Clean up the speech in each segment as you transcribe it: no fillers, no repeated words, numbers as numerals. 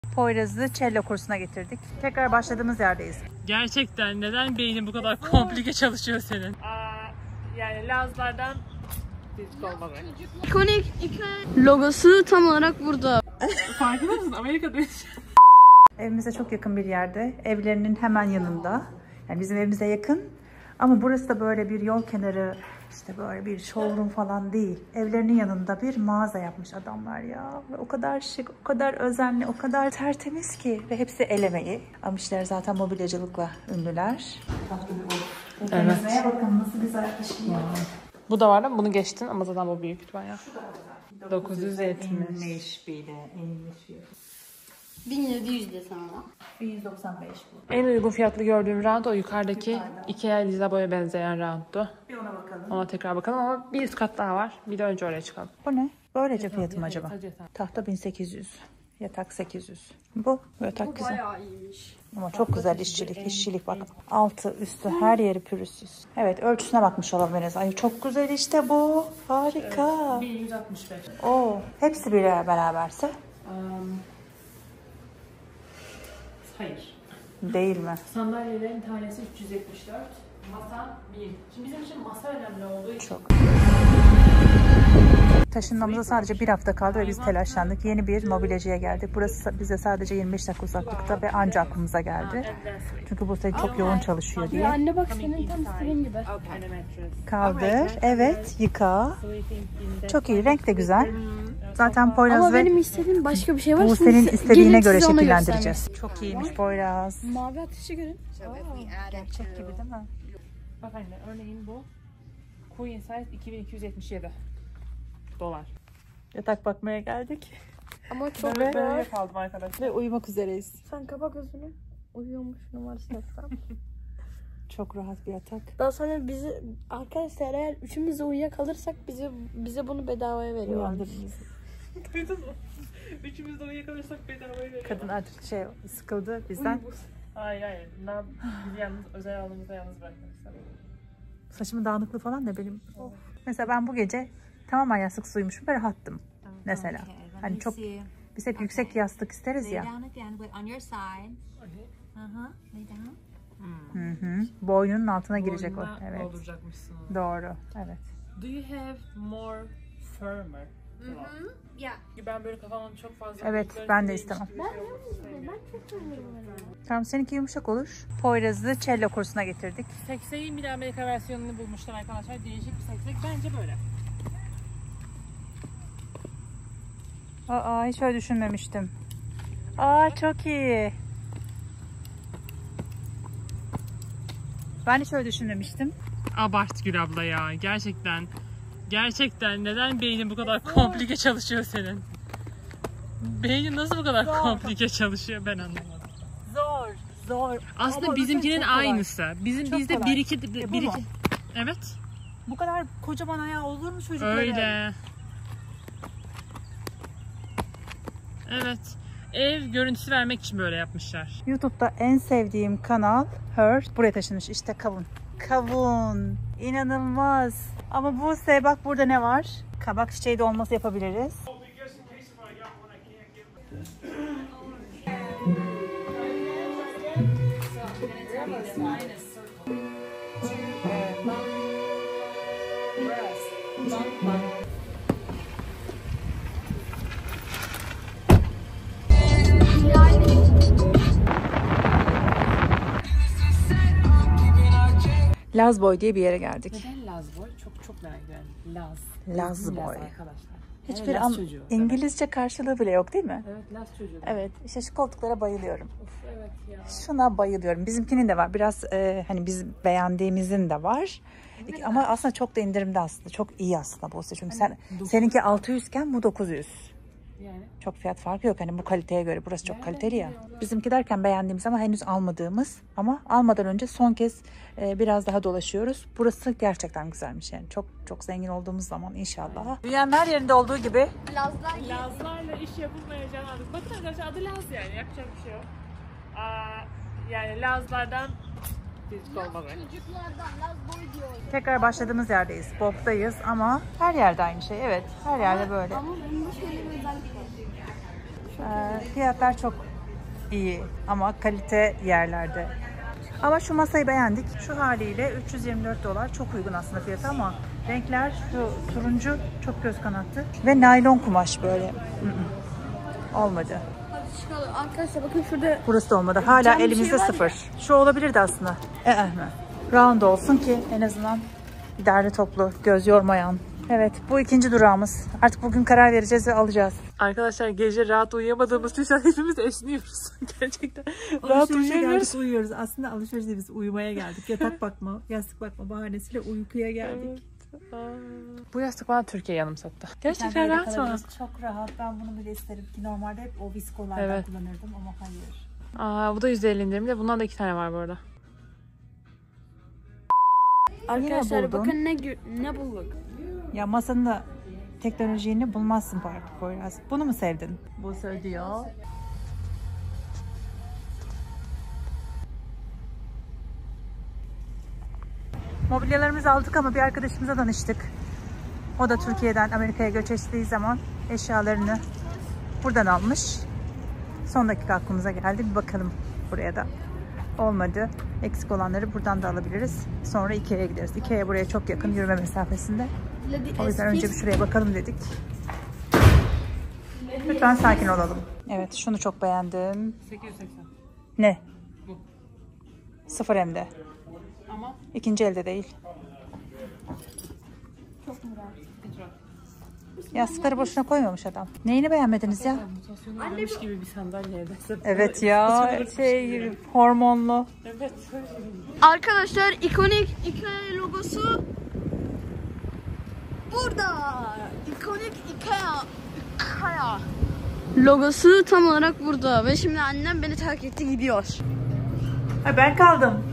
Poyraz'ı cello kursuna getirdik. Tekrar başladığımız yerdeyiz. Gerçekten neden beynin bu kadar komplike çalışıyor senin? Yani Lazlardan fizik olmalı. İkonik logosu tam olarak burada. Farkında mısın? Amerika'da. Evimize çok yakın bir yerde. Evlerinin hemen yanında. Yani bizim evimize yakın. Ama burası da böyle bir yol kenarı, işte böyle bir showroom falan değil. Evlerinin yanında bir mağaza yapmış adamlar ya. Ve o kadar şık, o kadar özenli, o kadar tertemiz ki. Ve hepsi el emeği. Amişler zaten mobilyacılıkla ünlüler. Temizliğe bakın nasıl güzel işliyor. Bu da var da bunu geçtin ama zaten bu büyük bayağı. 970. bile, 1700 de sana. 195 bu. En uygun fiyatlı gördüğüm round o yukarıdaki Ikea Lisabo'ya benzeyen round'tu. Bir ona bakalım. Ona tekrar bakalım ama bir üst kat daha var. Bir de önce oraya çıkalım. Bu ne? Böylece fiyatı mı acaba? Tahta 1800. Yatak 800. Bu yatak güzel. Bayağı iyiymiş. Ama çok güzel işçilik bak. Altı üstü her yeri pürüzsüz. Evet, ölçüsüne bakmış olabiliriz. Ay çok güzel işte bu. Harika. 1165. Oo, hepsi beraberse Hayır. değil mi? Sandalyelerin tanesi 374. Masa 1000. Şimdi bizim için masa önemli olduğu için. Çok. Taşınmamıza sadece bir hafta kaldı ve biz telaşlandık. Yeni bir mobilyacıya geldik. Burası bize sadece 25 dakika uzaklıkta ve anca aklımıza geldi. Çünkü bu site çok yoğun çalışıyor diye. Anne bak senin tam istediğin gibi. Kaldır. Evet, yıka. Çok iyi. Renk de güzel. Zaten Poyraz Ama ve benim istediğim başka bir şey var. bu senin istediğine gelin göre size onu şekillendireceğiz. Çok iyiymiş Poyraz. Mavi ateşi görün. Gerçek gibi değil mi? Bak anne örneğin bu Queen size 2277 dolar. Yatak bakmaya geldik. Ama çok Ve Böyle kaldım arkadaşlar. Ve uyumak üzereyiz. Sen kapat gözünü. Uyuyormuş numarası yapsam. Çok rahat bir yatak. Daha sonra bizi arkadaşlar eğer üçümüz de uyuyakalırsak bize bunu bedavaya veriyorlar. Uyandırdınız. Duydun mu? Üçümüz de uyuyakalırsak bedavaya veriyor. Kadın artık sıkıldı bizden. Hayır. Bizi yalnız özel alanımıza yalnız bırakmışlar. Saçımın dağınıklığı falan da benim. Mesela ben bu gece tamamen yastıksız uyumuşum ve rahattım. Mesela. Hani çok biz hep yüksek yastık isteriz ya. Boynunun altına girecek o. Evet. Dolduracakmışsın onu. Doğru. Evet. Do you have more firmer? Ben böyle kafamın çok fazla... Evet, ben de istemem. Ben çok seviyorum. Tamam, seninki yumuşak olur. Poyraz'ı cello kursuna getirdik. Sekseğin bir Amerika versiyonunu bulmuşlar arkadaşlar. Değişik bir seksek. Bence böyle. Aa, hiç öyle düşünmemiştim. Aa, çok iyi. Ben hiç öyle düşünmemiştim. Abart Gül abla ya. Gerçekten neden beynin bu kadar komplike çalışıyor senin? Beynin nasıl bu kadar komplike çalışıyor ben anlamadım. Zor. Aslında Ama bizimkinin aynısı. Bizde kolay. bir iki. Evet. Bu kadar kocaman ayağı olur mu çocuklara? Öyle. Evet. Ev görüntüsü vermek için böyle yapmışlar. YouTube'da en sevdiğim kanal Her. Buraya taşınmış. İşte kavun. Kavun. İnanılmaz. Ama bu bak burada ne var? Kabak çiçeği dolması yapabiliriz. Lazboy diye bir yere geldik. Neden Lazboy? Çok merak ediyorum. Lazboy. Arkadaşlar. Hiçbir Laz çocuğu. İngilizce karşılığı bile yok değil mi? Evet, Laz çocuğu. Evet, işte şu koltuklara bayılıyorum. Evet ya. Şuna bayılıyorum. Bizimkinin de var. Biraz hani biz beğendiğimizin de var. Ama aslında çok da indirimde aslında. Çok iyi aslında bu. Çünkü seninki 600 iken bu 900. Yani. Çok fiyat farkı yok. Hani bu kaliteye göre burası çok kaliteli ya. Bizimki derken beğendiğimiz ama henüz almadığımız. Ama almadan önce son kez biraz daha dolaşıyoruz. Burası gerçekten güzelmiş yani. Çok zengin olduğumuz zaman inşallah. Dünyanın her yerinde olduğu gibi. Lazlarla iş yapılmayacağını aldık. Bakın arkadaşlar adı Laz yani. Yapacak bir şey yok. Yani Lazlardan fizik olmalı. Çocuklardan Lazboy diyor. Tekrar başladığımız yerdeyiz. Bob'dayız ama her yerde aynı şey. Evet, her yerde böyle. Ama bunda şöyle bir özellik var. Fiyatlar çok iyi ama kalite yerlerde. Ama şu masayı beğendik. Şu haliyle 324 dolar. Çok uygun aslında fiyatı ama renkler şu turuncu çok göz kanattı. Ve naylon kumaş böyle. Olmadı. Hadi çıkalım. Arkadaşlar bakın şurada. Burası da olmadı. Hala Cam bir elimizde şey var sıfır. ya. Şu olabilirdi aslında. Round olsun ki en azından derli toplu, göz yormayan. Evet, bu ikinci durağımız. Artık bugün karar vereceğiz ve alacağız. Arkadaşlar gece rahat uyuyamadığımız için hepimiz esniyoruz. Gerçekten rahat uyuyamıyoruz. Uyuyoruz. Aslında alışverişte biz uyumaya geldik. Yatak bakma, yastık bakma bahanesiyle uykuya geldik. Bu yastık bana Türkiye yanımsattı. Gerçekten rahat mı? Çok rahat. Ben bunu bile isterim ki normalde hep o viskolardan kullanırdım ama hayır. Bu da %50 indirimde. Bundan da 2 tane var bu arada. Arkadaşlar bakın ne bulduk. Ya masanın da teknolojiyi bulmazsın Poyraz. Bunu mu sevdin? Bu söylüyor. Mobilyalarımızı aldık ama bir arkadaşımıza danıştık. O da Türkiye'den Amerika'ya göç ettiği zaman eşyalarını buradan almış. Son dakika aklımıza geldi. Bir bakalım buraya da. Olmadı. Eksik olanları buradan da alabiliriz. Sonra Ikea'ya gideriz. Ikea buraya çok yakın, yürüme mesafesinde. O yüzden önce bir şuraya bakalım dedik. Lütfen sakin olalım. Evet, şunu çok beğendim. 880. Ne? Bu. Sıfır hem de. Ama İkinci elde değil. çok mu rahat? Yastıkları boşuna koymamış adam. Neyini beğenmediniz ya? Mutasyonu uğramış gibi bir sandalye. Evet ya, hormonlu. Evet. Arkadaşlar ikonik Ikea logosu burada. İkonik Ikea logosu tam olarak burada ve şimdi annem beni terk etti gidiyor. Ha, ben kaldım.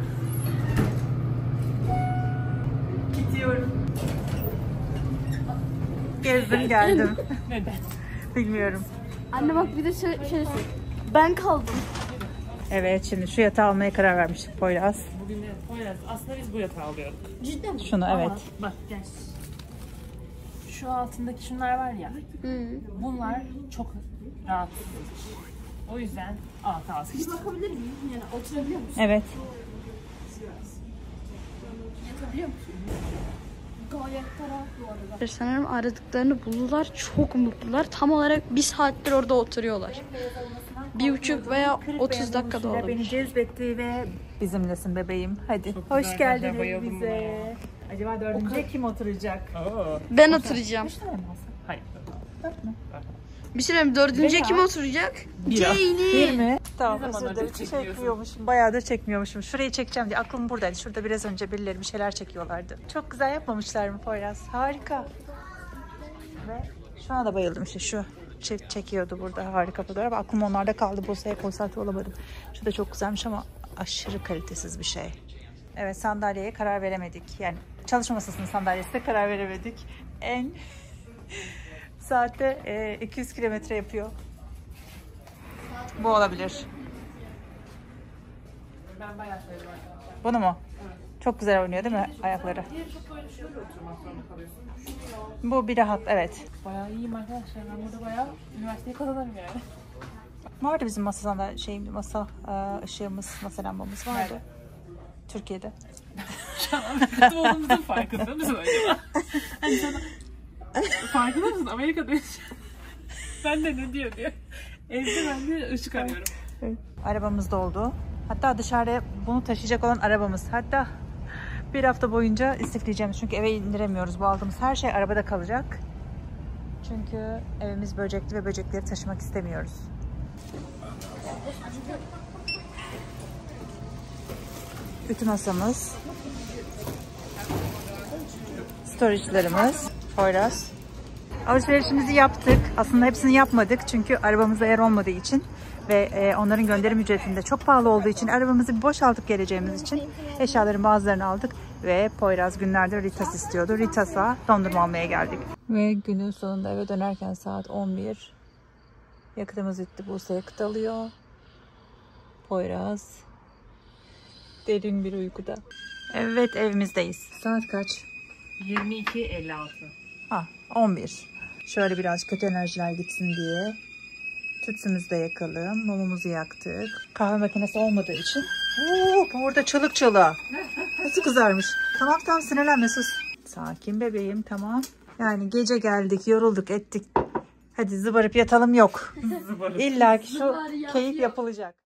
Gidiyorum. Gezdim geldim. Neden? Bilmiyorum. Anne bak bir de şey ben kaldım. Evet, şimdi şu yatağı almaya karar vermiştik Poyraz. Bugün de Poyraz. Aslında biz bu yatağı alıyorduk. Cidden mi? Şunu evet. Ama bak gel. Şu altındaki şunlar var ya. Bunlar çok rahatsız. O yüzden alta seçtim. Bakabilir miyim? Yani oturabiliyor musun? Evet. Yatabiliyor musun? Gayet rahat bu arada. Sanırım aradıklarını buldular. Çok mutlular. Tam olarak bir saattir orada oturuyorlar. 1,5 veya 30 dakikada olabilir. Beni cezbetti ve bizimlesin bebeğim. Hadi. Çok Hoş güzel, geldiniz bayıldım bize. Acaba dördüncüye kim oturacak? Ben oturacağım. 3 tane mi alsın? Hayır. 4 mü? Bir sene dördüncüye kim oturacak? Bir mi? Tamam, Ne özür zamandır dilerim. çekmiyorsun? Çekmiyormuşum. Bayağıdır çekmiyormuşum. Şurayı çekeceğim diye aklım buradaydı. Şurada biraz önce birileri bir şeyler çekiyorlardı. Çok güzel yapmamışlar mı Poyraz? Harika. Ve şuna da bayıldım işte şu. Çekiyordu burada harika fotoğraf. Aklım onlarda kaldı. Bursa'ya konsantre olamadım. Şu da çok güzelmiş ama aşırı kalitesiz bir şey. Evet, sandalyeye karar veremedik. Yani çalışma masasının sandalyesine karar veremedik. En saatte 200 kilometre yapıyor. Bu olabilir. Ben bayağı sevdim arkadaşlar. Bunu mu? Evet. Çok güzel oynuyor değil mi ayakları? Diğeri çok böyle şöyle oturmak zorunda kalıyorsun. Bu bir rahat, evet. Bayağı iyiyim arkadaşlar. Ben burada bayağı üniversiteyi kazanırım yani. Vardı bizim masada masa ışığımız, masa lambamız vardı. Nerede? Türkiye'de. Şu an Amerika'da olduğumuzun farkında mısın acaba? Hani sana... Farkında mısın? Amerika'da yaşıyorum. Ben de ne diyor. Evde ben de ışık arıyorum. Evet. Arabamız doldu. Hatta dışarıya bunu taşıyacak olan arabamız. Hatta bir hafta boyunca istifleyeceğimiz. Çünkü eve indiremiyoruz. Bu aldığımız her şey arabada kalacak. Çünkü evimiz böcekli ve böcekleri taşımak istemiyoruz. Ütü masamız. Storage'larımız. Poyraz. Alışverişimizi yaptık. Aslında hepsini yapmadık. Çünkü arabamızda yer olmadığı için ve onların gönderim ücretinde çok pahalı olduğu için arabamızı bir boşaltıp geleceğimiz için eşyaların bazılarını aldık ve Poyraz günlerdir Ritas istiyordu. Ritas'a dondurma almaya geldik. Ve günün sonunda eve dönerken saat 11. Yakıtımız bitti. Buse yakıt alıyor. Poyraz derin bir uykuda. Evet, evimizdeyiz. Saat kaç? 22.56. 11. Şöyle biraz kötü enerjiler gitsin diye Tütsümüzü de yakalım. Mumumuzu yaktık. Kahve makinesi olmadığı için. Burada çalık çalı. Nasıl kızarmış. Tamam sinirlenme sus. Sakin bebeğim tamam. Yani gece geldik yorulduk ettik. Hadi zıbarıp yatalım yok. İlla ki şu keyif yapılacak.